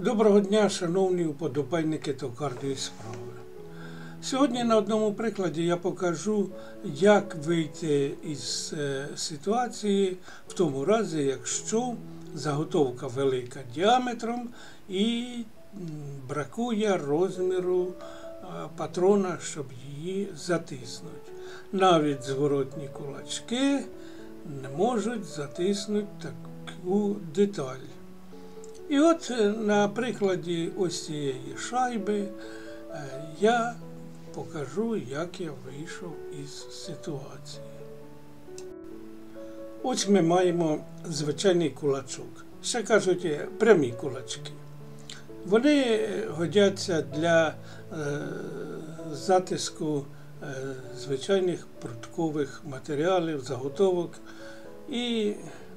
Доброго дня, шановні уподобайники токарної справи. Сьогодні на одному прикладі я покажу, як вийти із ситуації в тому разі, якщо заготовка велика діаметром і бракує розміру патрона, щоб її затиснути. Навіть зворотні кулачки не можуть затиснути таку деталь. І от на прикладі ось цієї шайби я покажу, як я вийшов із ситуації. Ось ми маємо звичайний кулачок. Ще кажуть, прямі кулачки. Вони годяться для затиску звичайних пруткових матеріалів, заготовок. І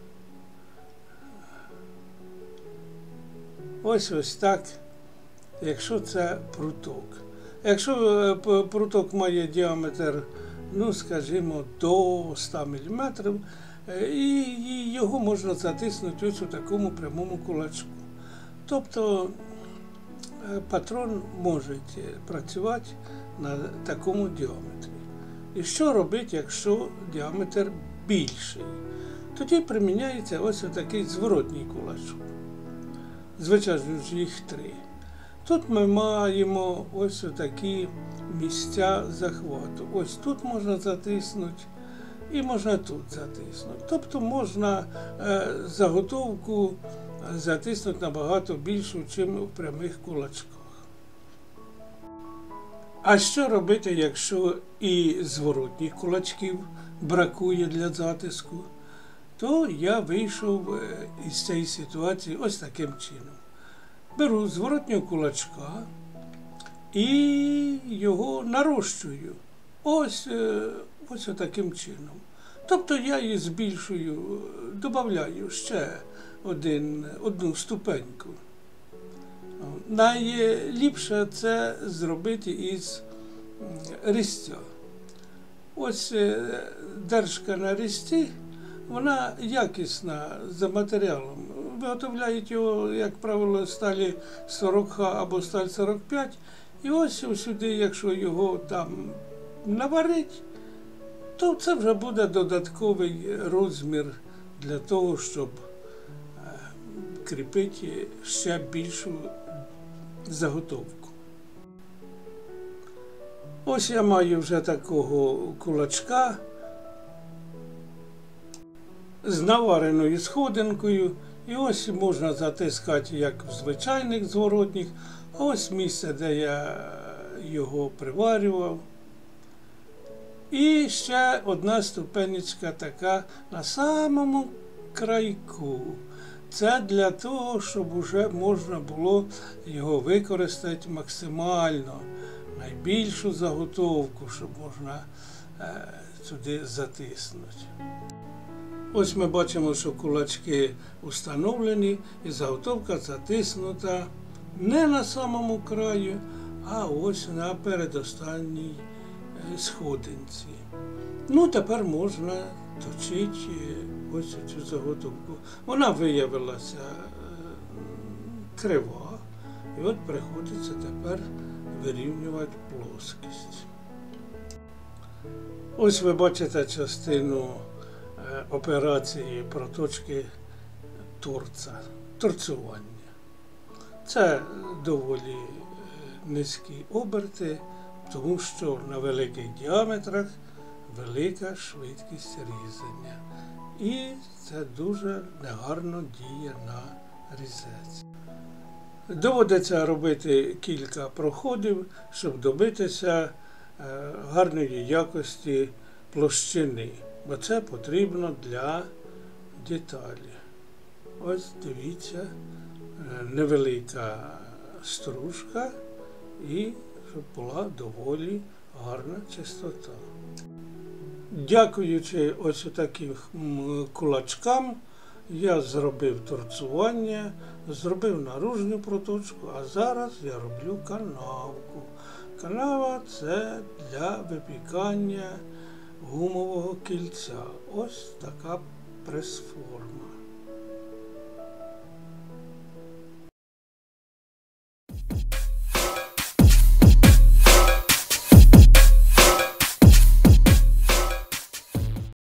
ось так, якщо це пруток. Якщо пруток має діаметр, скажімо, до 100 мм, і його можна затиснути ось у такому прямому кулачку. Тобто патрон може працювати на такому діаметрі. І що робити, якщо діаметр більший? Тоді приміняється ось такий зворотній кулачок. Звичайно ж, їх три. Тут ми маємо ось такі місця захвату. Ось тут можна затиснути і можна тут затиснути. Тобто можна заготовку затиснути набагато більшу, ніж в прямих кулачках. А що робити, якщо і зворотніх кулачків бракує для затиску? То я вийшов із цієї ситуації ось таким чином. Беру зворотнього кулачка і його нарощую ось таким чином. Тобто я її збільшую, додаю ще одну ступеньку. Найліпше це зробити із різця. Ось держка на різці, вона якісна за матеріалом. Виготовляють його, як правило, сталі 40Х або сталь 45. І ось сюди, якщо його там наварить, то це вже буде додатковий розмір для того, щоб кріпити ще більшу заготовку. Ось я маю вже такого кулачка з навареною сходинкою. І ось можна затискати, як в звичайних зворотніх, а ось місце, де я його приварював. І ще одна ступенечка така на самому крайку. Це для того, щоб вже можна було його використати максимально, найбільшу заготовку, щоб можна сюди затиснути. Ось ми бачимо, що кулачки встановлені і заготовка затиснута не на самому краю, а ось на передостанній сходинці. Тепер можна точити ось цю заготовку. Вона виявилася крива, і от приходиться тепер вирівнювати плоскість. Ось ви бачите частину операції проточки торцування. Це доволі низькі оберти, тому що на великих діаметрах велика швидкість різання. І це дуже негарно діє на різець. Доводиться робити кілька проходів, щоб добитися гарної якості площини. Бо це потрібно для деталі. Ось дивіться, невелика стружка і щоб була доволі гарна чистота. Дякуючи ось таким кулачкам, я зробив торцування, зробив наружну проточку, а зараз я роблю канавку. Канава – це для випікання гумового кільця. Ось така прес-форма.